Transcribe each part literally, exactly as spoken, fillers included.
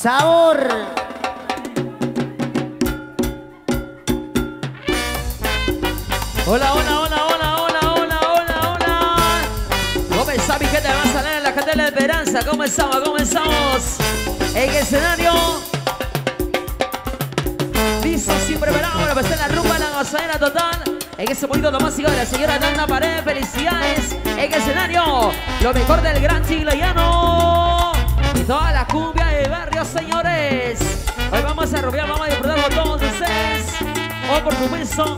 Sabor. Hola, hola, hola, hola, hola, hola, hola, hola. ¿Cómo está mi gente? Vamos a salir en la gente de la esperanza. Comenzamos, comenzamos. En el escenario. Listo, siempre preparado para empezar la rumba, la gozadera total. En ese bonito domótico de la señora Dana Pared. Felicidades. En el escenario. Lo mejor del gran chiclayano. Y toda la cumbia de barrio, señores. Hoy vamos a rumbear, vamos a disfrutar con todos ustedes. Oh, por supuesto.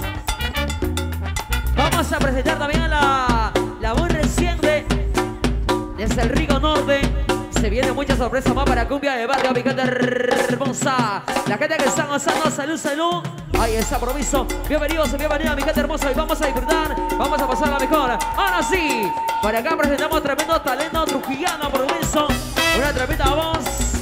Vamos a presentar también a la, la muy reciente desde el Rico Norte. Se viene mucha sorpresa más para cumbia de barrio, mi gente hermosa. La gente que está gozando, salud, salud. Ahí está, promiso. Bienvenidos, bienvenida, mi gente hermosa. Y vamos a disfrutar, vamos a pasar la mejor. Ahora sí, por acá presentamos tremendo talento trujillano, promiso. Una tremenda voz.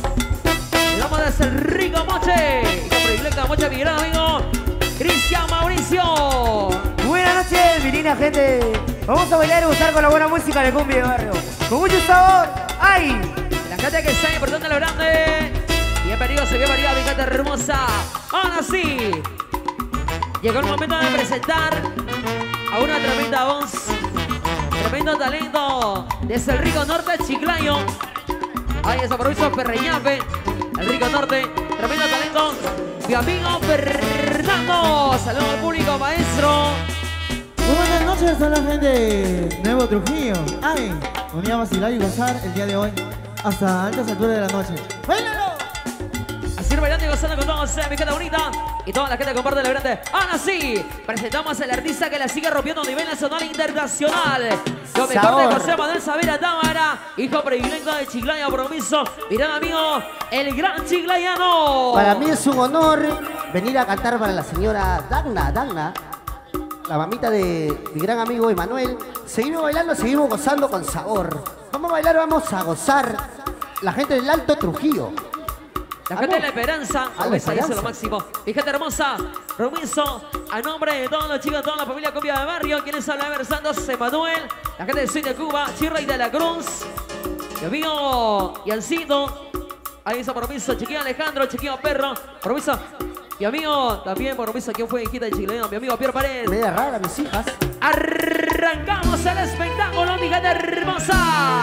Y vamos desde el Rico Moche. Y con privilegio Moche, mi gran amigo Cristian Mauricio. Buenas noches, mi linda gente. Vamos a bailar y gozar con la buena música de cumbia de barrio. Con mucho sabor. ¡Ay! La gente que está importante lo grande. Bienvenidos y bienvenida, mi gente hermosa. Ahora sí. Llegó el momento de presentar a una tremenda voz. Tremendo talento. Desde el Rico Norte, Chiclayo. Ahí está, proviso Perreñape. El Rico Norte. Tremendo talento. Mi amigo Fernando. Saludos al público, maestro. Muy buenas noches a la gente de Nuevo Trujillo. Ay, venía a vacilar y gozar el día de hoy hasta altas alturas de la noche. ¡Báilalo! Así bailando y gozando con todos ustedes, mi gente bonita. Y toda la gente que comparte la grande. Ahora sí, presentamos al artista que la sigue rompiendo a nivel nacional e internacional. Lo mejor Sabor. de José Manuel Savera Támara, hijo privilegio de Chiclayo, promiso. Mirá, amigo, el gran chiclayano. Para mí es un honor venir a cantar para la señora Dagna, Dagna, la mamita de mi gran amigo Emanuel. Seguimos bailando, seguimos gozando con sabor. Vamos a bailar, vamos a gozar. La gente del Alto Trujillo. La gente de la esperanza, Ah, la esa es lo esperanza. máximo. Mi gente hermosa, promiso, a nombre de todos los chicos, toda la familia Cumbia de Barrio, quienes hablan versando, Emanuel, la gente de Soy de Cuba, Chirrey de la Cruz, mi amigo Yancito, ahí está, promiso, Chiquillo Alejandro, Chiquillo Perro, promiso, mi amigo también, promiso, ¿quién fue hijita de chileno? Mi amigo Pierre Pared. Media rara, mis hijas. Arrancamos el espectáculo, mi gente hermosa.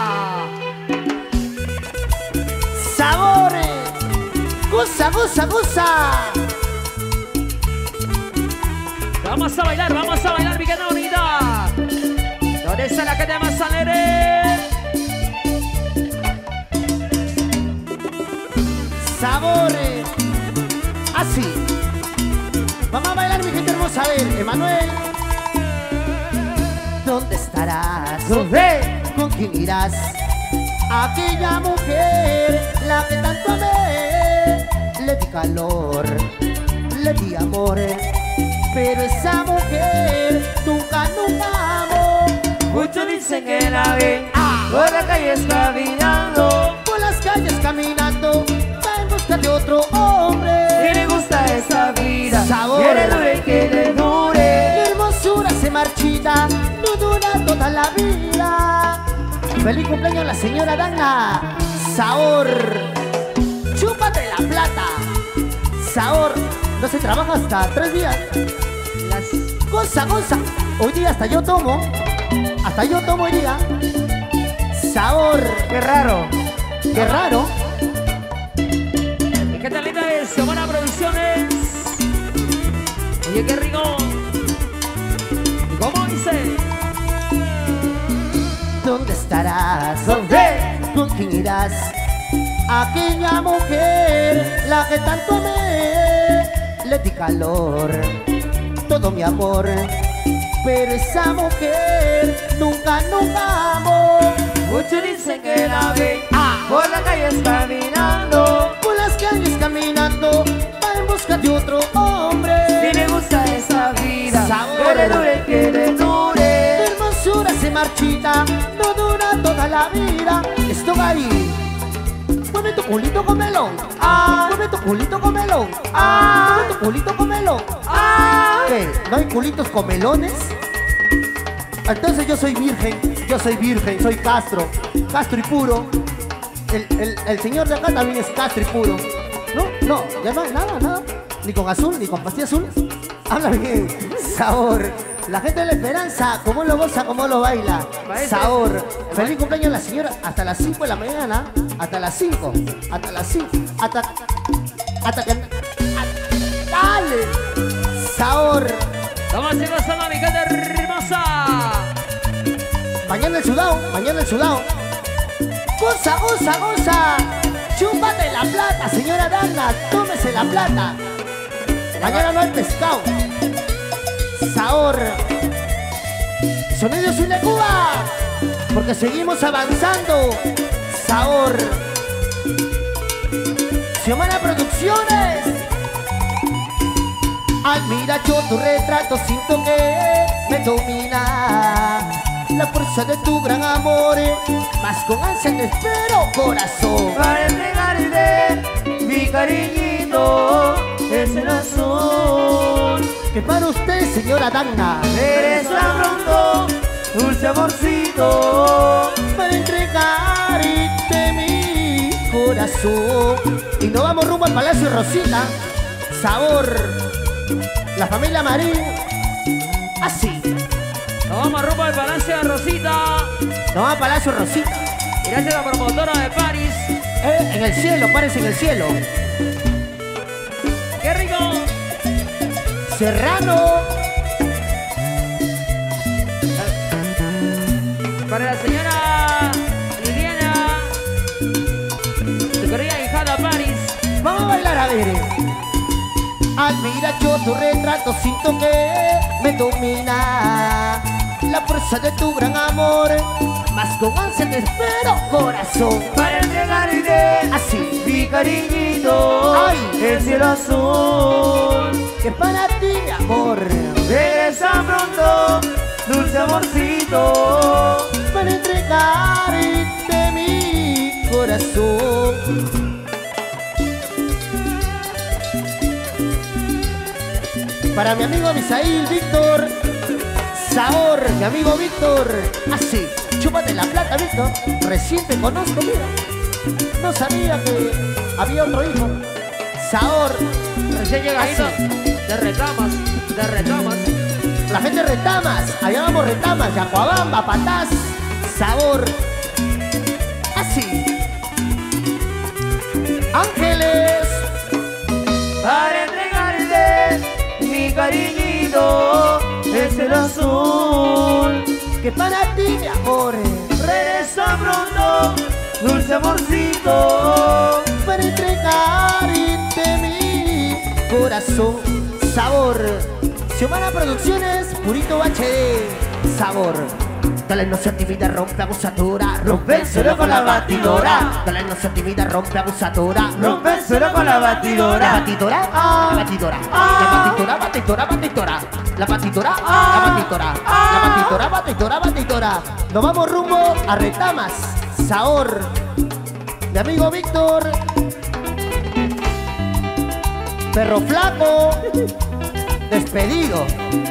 ¡Sabores! ¡Goza, goza, goza! Vamos a bailar, vamos a bailar, mi gente bonita. ¿Dónde está la gente más alegre? ¡Sabores! Así. Vamos a bailar, mi gente hermosa. A ver, Emanuel. ¿Dónde estarás? ¿Dónde? ¿Con quién irás? Aquella mujer, la que tanto amé. Le di calor, le di amor. Pero esa mujer nunca, nunca amó. Muchos dicen que la ven por las calles caminando. Por las calles caminando, va en busca de otro hombre. Que le gusta esa vida, Sabor. quiere dure que le dure. La hermosura se marchita, no dura toda la vida. Feliz cumpleaños a la señora Dana. Sabor. Chúpate la plata. Sabor. No se trabaja hasta tres días. Las... Goza, goza. Hoy día hasta yo tomo. Hasta yo tomo hoy día. Sabor. Qué raro. Qué raro. ¿Y qué tal linda es? Semana Producciones. Oye, qué rico. ¿Y cómo dice? ¿Dónde estarás? ¿Dónde? ¿Con quién irás? Aquella mujer, la que tanto amé. Le di calor, todo mi amor. Pero esa mujer nunca, nunca amó. Muchos dicen que la ven por las calles caminando. Por las calles caminando, va en busca de otro hombre. Si le gusta esa vida, Sabor. que le dure, que le La dure. hermosura se marchita, no dura toda la vida. Esto va ahí. Mueve tu culito con melón. Ah, mueve tu culito con melón. Ah, mueve tu culito con melón. Ah. ¿Qué? ¿No hay culitos con melones? Entonces yo soy virgen, yo soy virgen, soy Castro, Castro y puro. El, el, el señor de acá también es castri puro. No, no, ya no, nada, nada. Ni con azul, ni con pastilla azul. Habla bien. Sabor. La gente de la esperanza, cómo lo goza, cómo lo baila. Sabor. Feliz cumpleaños a la señora. Hasta las cinco de la mañana. Hasta las cinco. Hasta las cinco. Hasta. Hasta que. Hasta, dale. Sabor. Vamos a gozando, mi gente hermosa. Mañana el sudado. Mañana el sudado. Goza, goza, goza. Chúpate la plata, señora Dana. Tómese la plata. Mañana no hay pescado. Sabor. Sonido Cine Cuba. Porque seguimos avanzando. Sabor. Xiomara Producciones. Al mirar yo tu retrato siento que me domina la fuerza de tu gran amor. Más con ansia te espero, corazón. Para entregarte mi cariñito es el azul. Que para usted, señora Dana, Regresa pronto, dulce amorcito. para entregarte mi corazón. Y nos vamos rumbo al Palacio Rosita. Sabor. La familia Marín. Así. Nos vamos rumbo al Palacio de Rosita. Nos vamos al Palacio Rosita. Y gracias a la promotora de París. Eh, en el cielo, párense en el cielo. ¡Qué rico! Serrano. Para la señora Liliana, su querida hijada París. Vamos a bailar, a ver. Al mirar yo tu retrato siento que me domina la fuerza de tu gran amor. Más con ansia te espero, corazón. Para entregarte Así. mi cariñito, Ay. el cielo azul. Que para ti, mi amor, Regresa pronto, dulce amorcito. para entregarte mi corazón. Para mi amigo Misael, Víctor. Sabor, mi amigo Víctor. Así, chúpate la plata, Víctor. Recién te conozco, mira. No sabía que había otro hijo. Sabor. Recién llegadito Así. de Retamas, de Retamas. La gente de Retamas, allá vamos Retamas, Yacuabamba, Patás, Sabor. Así. Ángeles. Para entregarte mi cariñito, el cielo azul. Que para ti, mi amor, Regresa pronto, dulce amorcito. para entregarte mi corazón. Sabor. Xiomara Producciones, Purito H D. Sabor. Dale, no se timida, rompe abusadora. Rompe el suelo con la batidora. Dale, no se timida, rompe abusadora. Rompe el suelo con la La batidora. batidora, Ah. la batidora, Ah. la batidora, batidora, batidora, la batidora, Ah. la batidora, Ah. la batidora, batidora, batidora. Nos vamos rumbo a Retamas, Sabor. Mi amigo Víctor, Perro Flaco, despedido.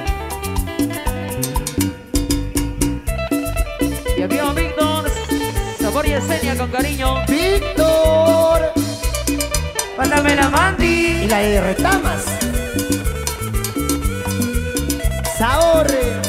Y amigo Víctor, sabor y escena con cariño. Víctor Pásame la y mandi. la de Retamas. Sabor.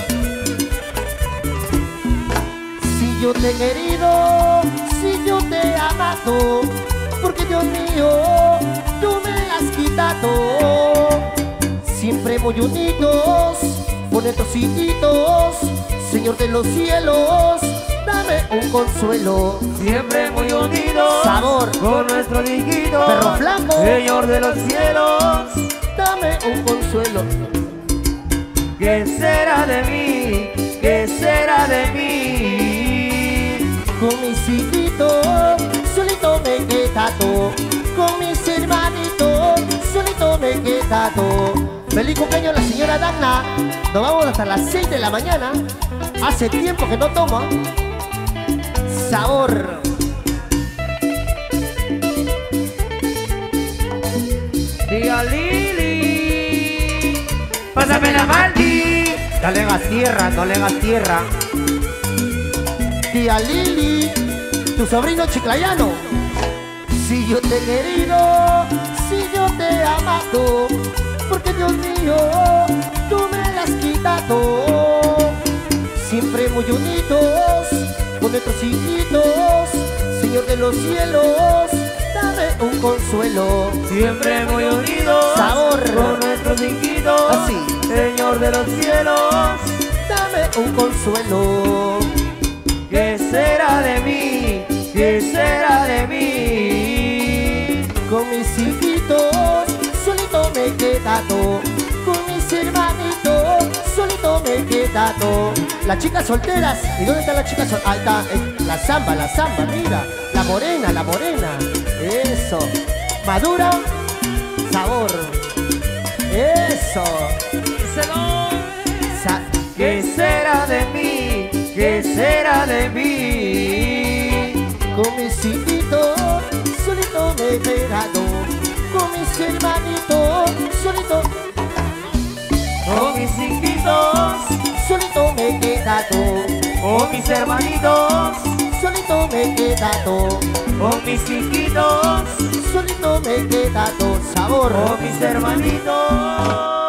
Si yo te he querido, si yo te he amado, porque Dios mío, tú me has quitado. Siempre muy unidos, por nuestros hijitos, Señor de los cielos, dame un consuelo. Siempre muy unidos. Sabor. Con nuestro hijito. Perro flaco. Señor de los cielos. Dame un consuelo. ¿Qué será de mí? ¿Qué será de mí? Con mis hijitos, solito me he quedado. Con mis hermanitos, solito me he quedado. Feliz cumpleaños a la señora Dana. Nos vamos hasta las seis de la mañana. Hace tiempo que no tomo. Sabor. Tía Lili. Pásame la mandi. No le hagas tierra, no le hagas tierra. Tía Lili, tu sobrino chiclayano. Si yo te he querido, si yo te he amado, porque Dios mío, tú me las has quitado. Siempre muy unidos, con nuestros hijitos, Señor de los cielos, dame un consuelo. Siempre muy unidos, sabor, con nuestros hijitos, así, Señor de los cielos, dame un consuelo. ¿qué será de mí? ¿Qué será de mí? Con mis hijitos, solito me he quedado. Con mis hermanitos, solito me he quedado. Las chicas solteras, ¿y dónde están las chicas solteras? Ahí está, eh, la samba, la samba, mira. La morena, la morena. Eso. Madura, sabor. Eso. Díselo. Sa ¿Qué será de mí? ¿Qué será de mí? Con mis hijitos, solito me he quedado. Con mis hermanitos, solito, Con mis hijitos, solito me he quedado. con mis hermanitos, Solito me he quedado. con mis hijitos, Solito me he quedado. Sabor. con mis hermanitos.